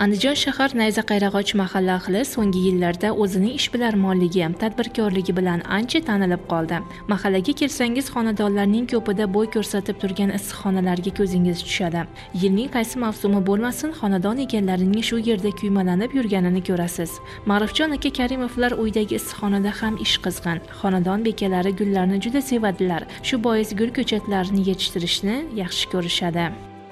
Andijon shahar Nayza Qayrag'och mahalla ahli so'nggi yillarda o'zining ishbilarmonligi, tadbirkorligi bilan ancha tanilib qoldi. Mahallaga kelsangiz, xonadonlarning ko'pida bo'y ko'rsatib turgan issiqxonalarga ko'zingiz tushadi. Yilning qaysi mavsumi bo'lmasin, xonadon egalarining shu yerda kuymalanib yurganini ko'rasiz. Ma'rufjon aka Karimovlar uydagi issiqxonada ham ish qizg'in. Xonadon bekalari gullarni juda sevadilar. Shu bois gul ko'chatlarini yetishtirishni yaxshi ko'rishadi.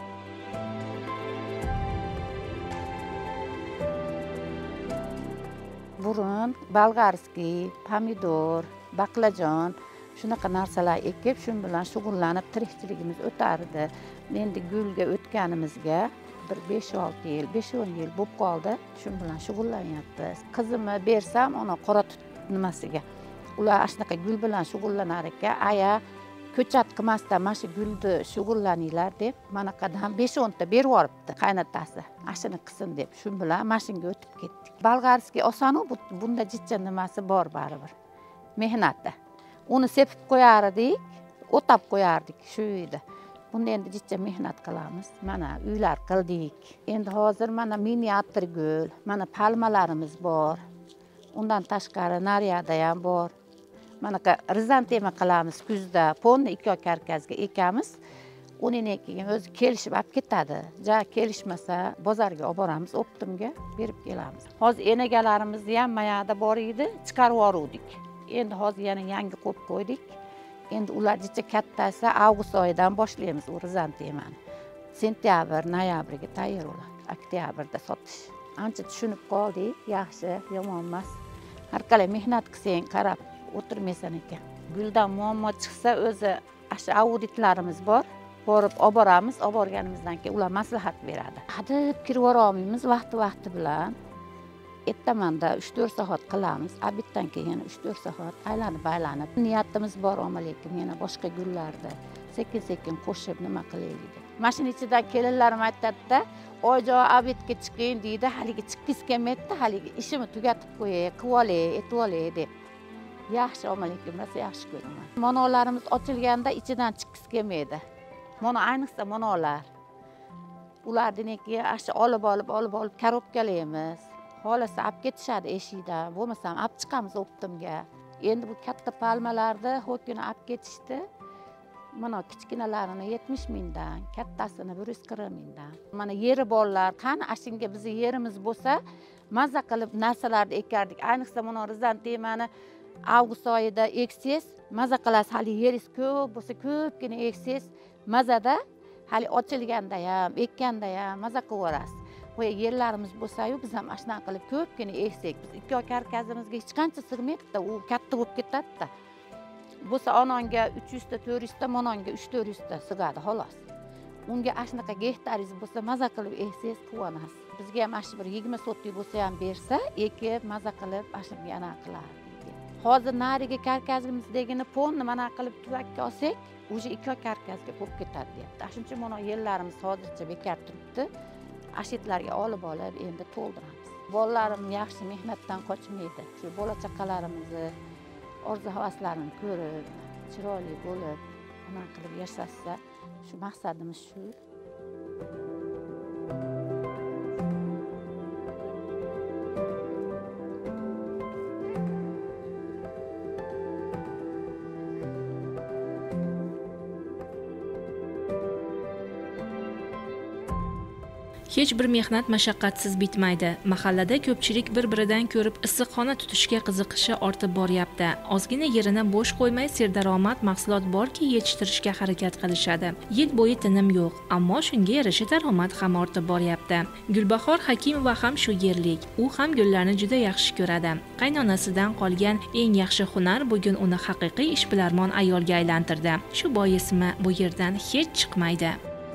Burun, bolgarskiy, pomidor, baqlajon shunaqa narsalar ekib, shu bilan shug'ullanib tirikchiligimiz o'tardi. Endi gulga o'tganimizga bir 5-6 yil, 5-10 yil bo'lib qoldi. Shu bilan shug'ullanyapmiz. Qizimni bersam, ona qora tut nimasiga. Ular shunaqa gul bilan shug'ullanar ekan. Aya ko'chat qilmasdan mana shu gulni shug'ullaninglar deb, manaqadan 5-10 ta berib yuboribdi qaynotasi. Ashini qilsin deb, shu bilan mashinga o'tib ketdik. Bolgarskiy oson-u, bunda jichcha nimasi bor baribir. Mehnati. Uni sepib qo'yar edik, o'tab qo'yardik shu uyda. Bunda endi jichcha mehnat qilamiz. Mana uylar qildik. Endi hozir mana miniatyr gul, mana palmalarimiz bor. Undan tashqari nariyada ham bor. Manaqa rizantema qilamiz kuzda, ponni 2 karkazga ekamiz. Unini keyin o'zi kelishib olib ketadi. Ja kelishmasa bozorga olib boramiz, optimga berib kelamiz. Hozir enagarlarimiz ham mayada bor edi, chiqarib yubordik. Endi hozir yana yangi qo'yib qo'ydik. Endi ular jicha kattasi avgust oyidan boshlaymiz u rizantemani. Sentyabr, noyabrga tayyor bo'ladi. Oktyabrda sotish. Ancha tushunib qoldik, yaxshi, yomon emas. Har qalay mehnat qilsang, qarab o'tirmaysan ekan. Guldan muammo chiqsa o'zi shu auditlarimiz bor. Borib olib boramiz, olib borganimizdan keyin ular maslahat beradi. Hadib kirib olmaymiz vaqti bilan. Ertamanda 3-4 soat qilamiz, obeddan keyin 3-4 soat aylanib. Niyatimiz bor ama lekin yana boshqa gullarda sekin-sekin qo'shib nima qilaylik deb. Mashina ichidan kelinlarim aytadi-da, "Oyjo obedga chiqing" deydi, haligi chiqkisi kelmaydi, haligi ishimni tugatib qo'yay, qilib olay, etib olay deb. Yaxshi ama lekin rosa yaxshi ko'raman. Monolarimiz ochilganda ichidan chiqkisi kelmaydi. Mana ayniqsa monolar. Ularniki ashi olib korobkalaymiz. Xolasa olib ketishadi eshikdan, bo'lmasam olib chiqamiz optimga. Endi bu katta palmalarni hokini olib ketishdi. Mana kichkinalarini 70 mingdan, kattasini 140 mingdan. Mana yeri borlar, qani ashinga bizning yerimiz bo'lsa, mazza qilib narsalarni ekardik. Ayniqsa mana rizantemani avgust oyida eksangiz, mazza qilasiz. Hali yeringiz ko'p bo'lsa, ko'pgina eksangiz, mazada hali ochilganda ham, ekkanda ham mazza qilaverasiz. Qo'ya yerlarimiz bo'lsa-yu, biz ham ashuna qilib ko'pgina eksak, biz 2 karkazimizga hech qancha sig'maydi-da, u katta bo'lib ketadi-da. Bo'lsa ononga 300 ta, 400 ta, mononga 300-400 ta sig'adi xolos. Unga ashnaqa gektaringiz bo'lsa, mazza qilib eksangiz quvonasiz. Bizga ham ashi bir 20 sotlik bo'lsa ham bersa, ekib mazza qilib ashunga ana qiladi. Hozir nariga karkazimizdagini ponni mana qilib tuvakka olsak, o'sha 2 karkazga bo'lib ketadi deyapti. Shuning uchun mana yerlarimiz hozircha bekor turibdi. Ashitlarga olib endi to'ldiramiz. Bolalarim yaxshi mehnatdan qochmaydi. Shu bola chaqalarimizni orzu-havaslarini ko'rib, chiroyli bo'lib, nima qilib yashasa, shu maqsadimiz shu. Hech bir mehnat mashaqqatsiz bitmaydi. Mahallada ko'pchilik bir-biridan ko'rib issiqxona tutishga qiziqishi ortib boryapti. Ozgina yerini bo'sh qo'ymay serdaromad mahsulot borki yetishtirishga harakat qilishadi. Yil bo'yi tinim yo'q, ammo shunga yarasha daromad ham ortib boryapti. Gulbahor Hakimova ham shu yerlik. U ham gullarni juda yaxshi ko'radi. Qaynonasidan qolgan eng yaxshi hunar bugun uni haqiqiy ishbilarmon ayolga aylantirdi. Shu boismi bu yerdan hech chiqmaydi.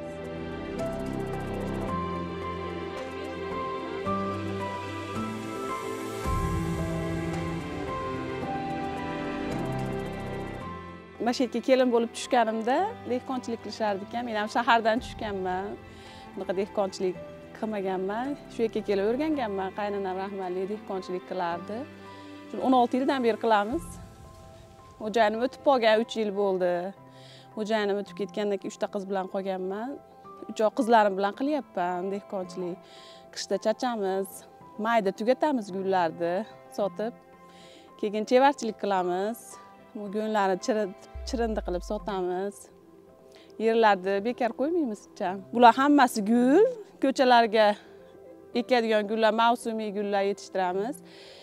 Mashinaga kelin bo'lib tushganimda dehqonchilik qilishardi ekan. Men ham shahardan tushganman. Bunaqa dehqonchilik qilmaganman. Shu yerga kelib o'rganganman. Qaynonam rahmatli dehqonchilik qilardi. 16 yildan beri qilamiz. Xo'jayinim o'tib qolgan 3 yil bo'ldi. Xo'jayinim o'tib ketgandan keyin 3 ta qiz bilan qolganman. 3 qizlarim bilan qilyapman dehqonchilik. qishda chachamiz, mayda tugatamiz gullarni sotib. Keyin chevarchilik qilamiz. Bu gullarni chirindi qilib sotamiz. Yerlarni bekor qo'ymaymiz-cha. Bular hammasi gul, ko'chalarga ekadigan gullar, mavsumiy gullar yetishtiramiz.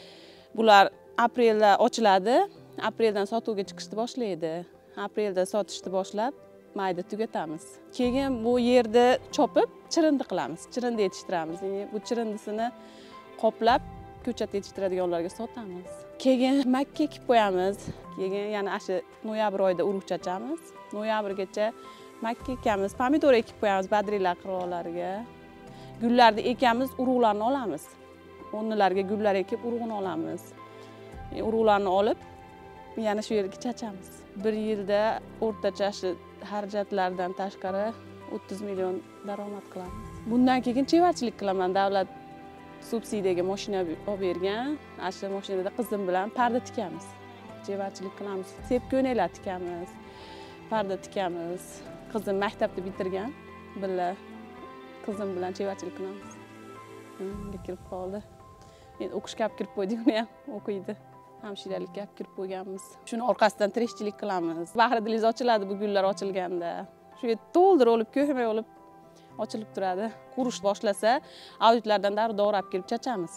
Bular aprelda ochiladi. Apreldan sotuvga chiqishni boshlaydi. Aprelda sotishni boshlab, mayda tugatamiz. Keyin bu yerni chopib, chirindi qilamiz. Chirindi yetishtiramiz. Ya'ni bu chirindisini qoplab, ko'chat yetishtiradiganlarga sotamiz. Keyin makka ekib qo'yamiz. Keyin yana shu noyabr oyida urug' chachamiz. Noyabrgacha makka ekamiz, pomidor ekib qo'yamiz badriylar qirg'oqlariga. Gullarni ekamiz, urug'larni olamiz. O'rnilarga gullar ekib, urug'ini olamiz. Urug'larni olib, yana shu yerga chachamiz. Bir yilda o'rtacha shu xarajatlardan tashqari 30 million daromad qilamiz. Bundan keyin chevarchilik qilaman. Davlat subsidiyaga mashina olib bergan. Shu mashinada qizim bilan parda tikamiz. Chevarchilik qilamiz. Sepko'naklar tikamiz. Parda tikamiz. Qizim maktabni bitirgan. Billa qizim bilan chevarchilik qilamiz. Unga kirib qoldi. Endi o'qishga olib kirib qo'ydik, uni ham o'qiydi. Hamshiralikka olib kirib qo'yganmiz. Shuni orqasidan tirikchilik qilamiz. Bahri dilingiz ochiladi bu gullar ochilganda. Shu yerda to'ldirib olib, ko'hmay olib ochilib turadi. Qurish boshlasa, auditlardan darrov olib kelib chachamiz.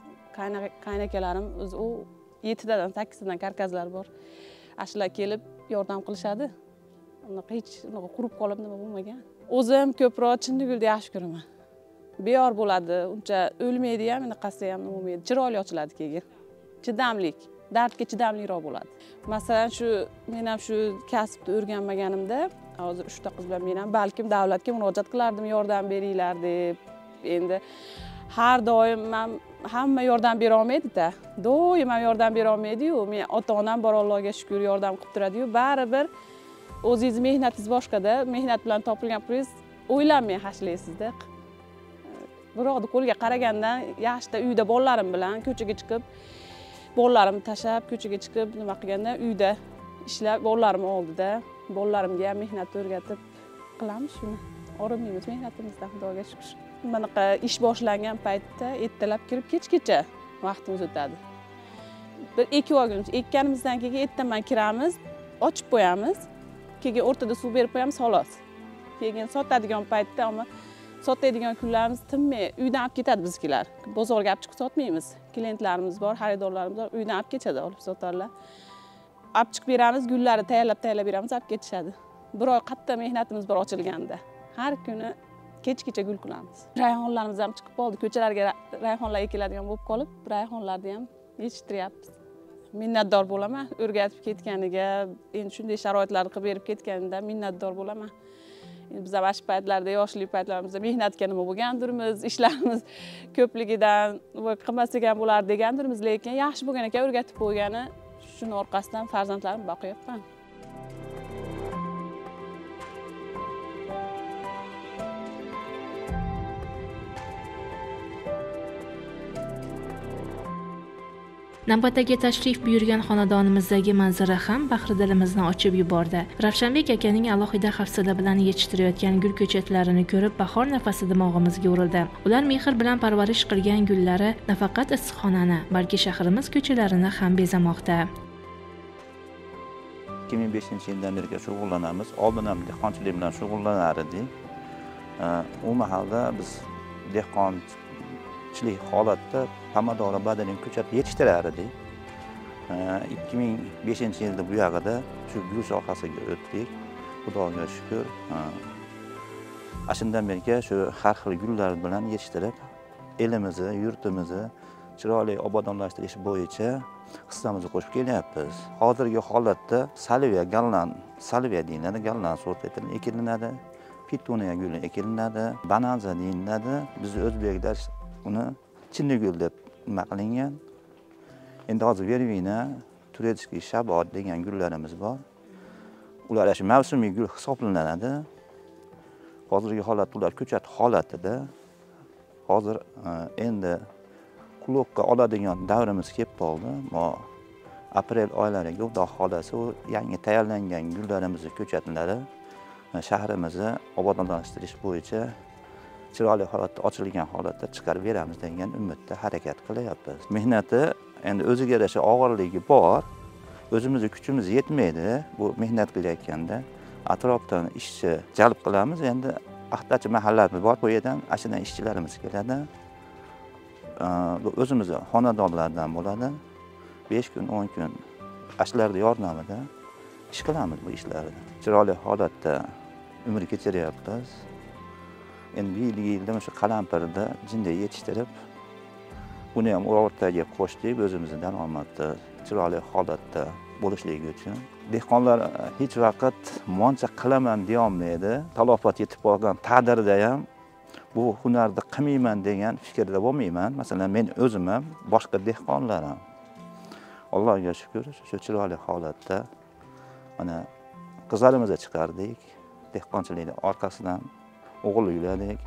Qaynakalarim o'zi u 7dan 8dan karkazlar bor. Ashlar kelib yordam qilishadi. Unaqa hech qurib qolib nima bo'lmagan. O'zim ko'proq chinnigulni yaxshi ko'raman. Beyor bo'ladi, uncha o'lmaydi ham, unaqasi ham nima bo'lmaydi. Chiroyli ochiladi keyin. Chidamlik, dardga chidamliroq bo'ladi. Masalan, men ham shu kasbni o'rganmaganimda, hozir 3 ta qiz bilan men ham balkim davlatga murojaat qilardim, yordam beringlar deb. Endi har doim hamma yordam bera olmaydi-da. Doim ham yordam bera olmaydi-yu. Men ota-onam bor, Allohga shukr, yordam qilib turadi-yu. Baribir o'zingiz mehnatingiz boshqada, mehnat bilan topilgan pulingiz o'ylanmay hashlaysiz-da. Biroqni qo'lga qaragandan yaxshida uyda bolalarim bilan ko'chaga chiqib, bolalarimni tashlab ko'chaga chiqib nima qilganda uyda ishlab, bolalarim oldida, bolalarimga ham mehnat o'rgatib qilamiz shuni. Orinmaymiz mehnatimizdan, Xudoga shukr. Bunaqa ish boshlangan paytda ertalab kirib kechgacha vaqtimiz o'tadi. Bir ekib olgunimiz, ekkanimizdan keyin ertaman kiramiz, ochib qo'yamiz. Keyin o'rtada suv berib qo'yamiz, xolos. Keyin sotadigan paytda ama sotadigan kunlarimiz tinmay uydan olib ketadi bizkilar. Bozorga olib chiqib sotmaymiz. Klientlarimiz bor, xaridorlarimiz bor, uydan olib ketadi, olib sotarlar. Olib chiqib beramiz, gullarni tayyorlab beramiz, olib ketishadi. Bir oy qattiq mehnatimiz bor ochilganda. Har kuni kechgacha gul qilamiz. Rayhonlarimiz ham chiqib qoldi. Ko'chalarga rayhonlar ekiladigan bo'lib qolib, rayhonlarni ham yetishtiryapmiz. Minnatdor bo'laman o'rgatib ketganiga, endi shunday sharoitlarni qilib berib ketganidan minnatdor bo'laman. Biz ham shu paytlarda, yoshlik paytlarimizda mehnatga nima bo'lgandirmiz, ishlarimiz ko'pligidan qilmasak ham bo'lar degandirmiz, lekin yaxshi bo'lgan ekan o'rgatib qo'ygani, shuni orqasidan farzandlarim boqyapman. Navbatdagi tashrif buyurgan xonadonimizdagi manzara ham bahridilimizni ochib yubordi. Ravshanbek akaning alohida hafsala bilan yetishtirayotgan gul ko'chatlarini ko'rib, bahor nafasi dimog'imizga urildi. Ular mehr bilan parvarish qilgan gullari nafaqat issiqxonani, balki shahrimiz ko'chalarini ham bezamoqda. 2005-yildan beri shug'ullanamiz. Oldin ham dehqonchilik bilan shug'ullanar edik. U mahalda biz dehqonchilik holatda pomidor badalin ko'chat yetishtirar edik. 2005-yilda bu yog'ida shu gul sohasiga o'tdik. Xudoga shukr. Shundan beri shu har xil gullar bilan yetishtirib, elimizni, yurtimizni chiroyli obodonlashtirish bo'yicha hissamizni qo'shib kelyapmiz. Hozirgi holatda salviya, gallan, salviya deyiladi, gallan sort ekilinadi, pituniya guli ekilinadi, bananza deyiladi. Biz o'zbeklar uni chinnigul deb nima qilingan. Endi hozir vervina, turetskiy, shabot degan gullarimiz bor. Ular shu mavsumiy gul hisoblanadi. Hozirgi holat ular ko'chat holatida. Hozir endi quloqqa oladigan davrimiz kelib qoldi. Aprel oylariga Xudo xolasa u yangi tayyorlangan gullarimizni ko'chatlari shahrimizni obodonlashtirish bo'yicha chiroyli holatda, ochilgan holatda chiqarib beramiz degan umidda harakat qilyapmiz. Mehnati endi o'ziga yarasha og'irligi bor. O'zimizning kuchimiz yetmaydi bu mehnat qilayotganda. Atrofdan ishchi jalb qilamiz. Endi ahdachi mahallarimiz bor, bu yerdan ashunday ishchilarimiz keladi. Bu o'zimizning xonadonlardan bo'ladi. 5 kun, 10 kun ashlarning yordamida ish qilamiz bu ishlarni. Chiroyli holatda umr kechiryapmiz. Endi yilda shu qalampirni jinday yetishtirib, buni ham o'rtaga qo'shdik, o'zimizning daromadni chiroyli holatda bo'lishligi uchun. Dehqonlar hech vaqt moncha qilaman deya olmaydi. Talofat yetib qolgan taqdirda ham bu hunarni qilmayman degan fikrda bo'lmayman. Masalan, men o'zim ham, boshqa dehqonlar ham Allohga shukr, shu chiroyli holatda mana qizlarimizni chiqardik. Dehqonchilikning orqasidan o'g'il uyladik.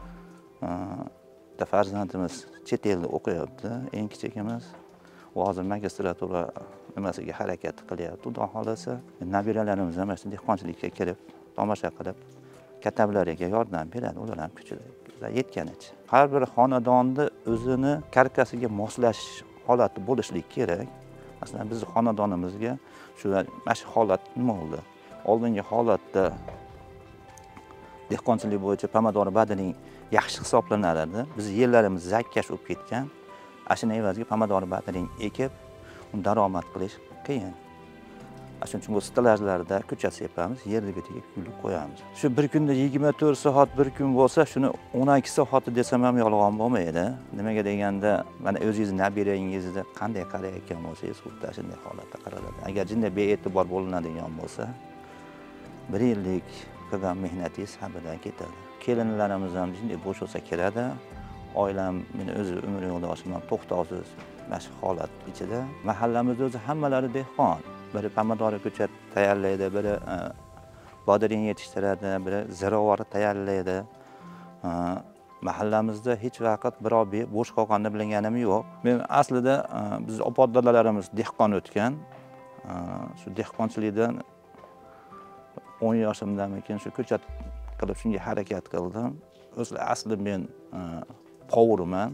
Farzandimiz chet elda o'qiyapti, eng kichikimiz. U hozir magistratura nimasiga harakat qilyapti. Xudo xolasa, nabiralarimiz ham shu dehqonchilikka kirib, tomosha qilib, kattalarga yordam beradi, ular ham kuchida yetganicha. Har bir xonadonni o'zini karkasiga moslash holati bo'lishligi kerak. Masalan, bizning xonadonimizga shu holat nima bo'ldi? Oldingi holatda dehqonchilik bo'yicha pomidor badining yaxshi hisoblanardi. Biz yerlarimiz zakkash bo'lib ketgan. Ashuna evaziga pomidor badining ekib, uni daromad qilish qiyin. Shuning uchun bu stajlarda kucha sepamiz, yerga tegib gulib qo'yamiz. Shu bir kunda 24 soat bir kun bo'lsa, shuni 12 soat desam ham yolg'on bo'lmaydi. Nimaga deganda, mana o'zingiz nabirangizni qanday qarayotgan bo'lsangiz, xuddi shunday holatda qaraladi. Agar jinday bee'tibor bo'linadigan bo'lsa, 1 yillik qilgan mehnatingiz habidan ketadi. Kelinlarimiz ham jinday bo'sh bo'lsa kiradi. Oilam, meni o'zi umr yo'ldoshim ham to'xtovsiz mana shu holat ichida. Mahallamizda o'zi hammalari dehqon. Biri pomidor ko'chat tayyorlaydi, biri bodiring yetishtiradi, biri zirovor tayyorlaydi. Mahallamizda hech vaqt biror bo'sh qolganini bilganim yo'q. Men aslida biz opa-odalarimiz dehqon o'tgan. Shu dehqonchilikdan 10 yoshimdanmikin shu ko'chat qilib shunga harakat qildim. O'zlar asli men povurman.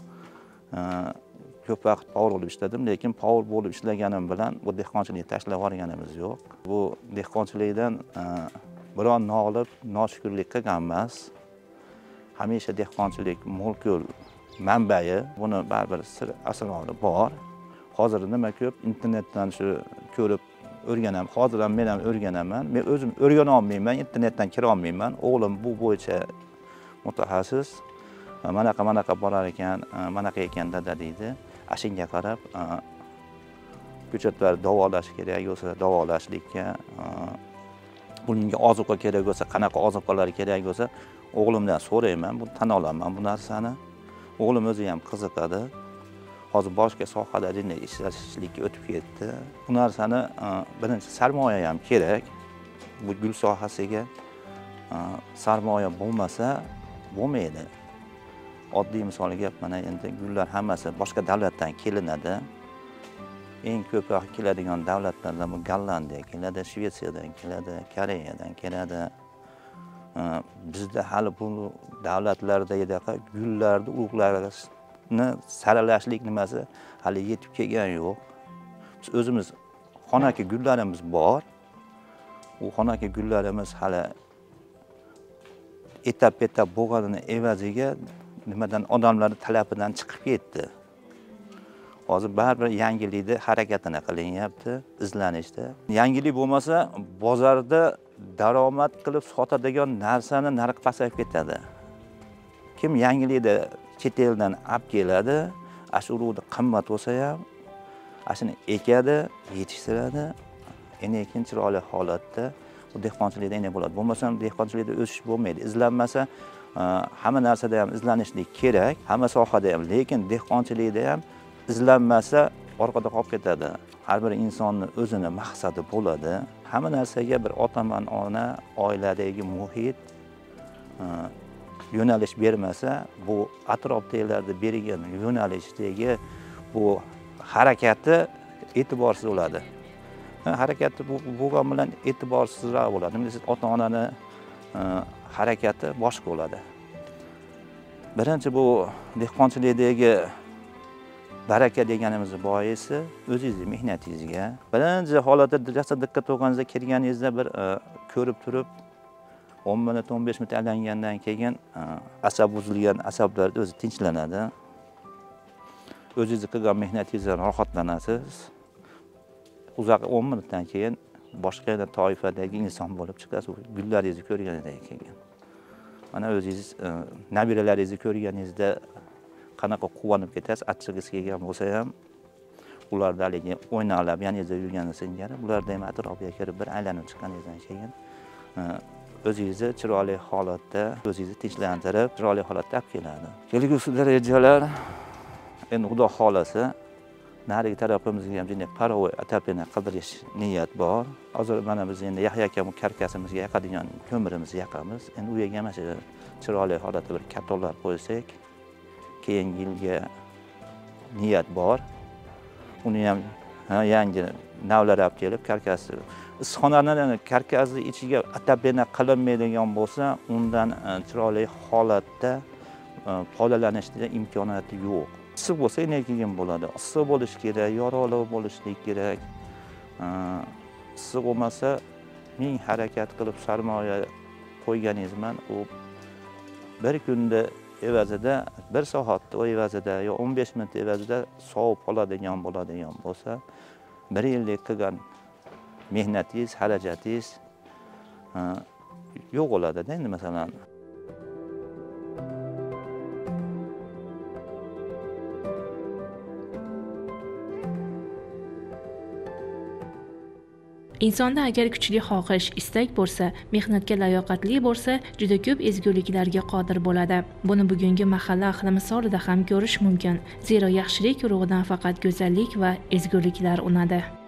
Ko'p vaqt povur bo'lib ishladim, lekin povur bo'lib ishlaganim bilan bu dehqonchilikni tashlab yuborganimiz yo'q. Bu dehqonchilikdan biron nolib, noshukrlik qilgan emas. Hamisha dehqonchilik mo'l-ko'l manbai, buni baribir sir asrori bor. Hozir nima ko'p internetdan shu ko'rib o'rganaman. Hozir ham men ham o'rganaman. Men o'zim o'rgana olmayman, internetdan kira olmayman. O'g'lim bu bo'yicha mutaxassis. Manaqa borar ekan, manaqa ekan dada deydi. Ashunga qarab ko'chatlar davolash kerak bo'lsa, davolashlikka, bunga ozuqa kerak bo'lsa, qanaqa ozuqalar kerak bo'lsa, o'g'limdan so'rayman, buni tan olaman bu narsani. O'g'lim o'zi ham qiziqadi. Hozir boshqa sohada jinday ishlashlikka o'tib ketdi. Bu narsani birinchi sarmoya ham kerak. Bu gul sohasiga sarmoya bo'lmasa bo'lmaydi. Oddiy misol gap, mana endi gullar hammasi boshqa davlatdan kelinadi. Eng ko'p keladigan davlatlardan bu Gollandiya keladi, Shvetsiyadan keladi, Koreyadan keladi. Bizda hali bu davlatlarda gullarni urug'larini saralashlik nimasi hali yetib kelgan yo'q. Biz o'zimiz xonaki gullarimiz bor. U xonaki gullarimiz hali etap bo'lganini evaziga nimadan odamlar talabidan chiqib ketdi. Hozir baribir yangilikni harakatini qilinyapti, izlanishda. Yangilik bo'lmasa, bozorda daromad qilib sotadigan narsani narxi pasayib ketadi. Kim yangilikni chet eldan olib keladi, shu urug'ni qimmat bo'lsa ham, shuni ekadi, yetishtiradi. Endi keyin chiroyli holatda bu dehqonchilikda endi bo'ladi. Bo'lmasa ham dehqonchilikda o'sish bo'lmaydi. Izlanmasa, hamma narsada ham izlanishlik kerak, hamma sohada ham, lekin dehqonchilikda ham izlanmasa orqada qolib ketadi. Har bir insonning o'zini maqsadi bo'ladi. Hamma narsaga bir otaman ona, oiladagi muhit yo'nalish bermasa, bu atrofdagilarda bergan yo'nalishdagi bu harakati e'tiborsiz bo'ladi. Harakati bo'lgan bilan e'tiborsizroq bo'ladi. Siz ota-onani harakati boshqa bo'ladi. Birinchi bu dehqonchilikdagi baraka deganimizni boisi o'zingizning mehnatingizga. Birinchi holatda jasadlikka to'g'aningizda kirganingizda bir ko'rib turib 10 minut 15 minut aylangandan keyin asab buzilgan asablar o'zi tinchlanadi. O'zingiz qilgan mehnatingizdan rohatlanasiz. Uzoq 10 minutdan keyin boshqa toifadagi inson bo'lib chiqasiz. Gullaringizni ko'rganingizdan keyin. Mana o'zingiz nabiralaringizni ko'rganingizda qanaqa quvonib ketasiz, achchig'ingiz kelgan bo'lsa ham, ularda haligi o'ynalab, yaningizda yurgani singari, ularda ham atrofiga kirib bir aylanib chiqqaningizdan keyin o'zingizni chiroyli holatda, o'zingizni tinchlantirib, chiroyli holatda olib keladi. Kelgusi rejalar endi Xudo xolasa, narigi tarafimizga ham jini parovoy atapini qildirish niyat bor. Hozir mana biz endi Yahya aka karkasimizga yoqadigan ko'mirimizni yoqamiz. Endi u yerga mana shu chiroyli holatda bir kartonlar qo'ysak, keyingi yilga niyat bor. Uni ham yangi navlar olib kelib karkasi issiqxonaning karkasini ichiga atapena qilinmaydigan bo'lsa, undan chiroyli holatda foydalanishga imkoniyati yo'q. Issiq bo'lsa yana keyin bo'ladi. Issiq bo'lish kerak, yorug'lik bo'lishi kerak. Issiq bo'lmasa, ming harakat qilib sarmoya qo'yganingiz bilan u bir kunda evazida, bir soatda o evazida yo 15 minut evazida sovib qoladigan bo'lsa, bir yillik qilgan mehnatingiz, xarajatingiz yo'q bo'ladi-da endi masalan. Insonda agar kuchli xohish, istak bo'lsa, mehnatga layoqatli bo'lsa, juda ko'p ezguliklarga qodir bo'ladi. Buni bugungi mahalla ahli misolida ham ko'rish mumkin. Zero yaxshilik urug'idan faqat go'zallik va ezguliklar unadi.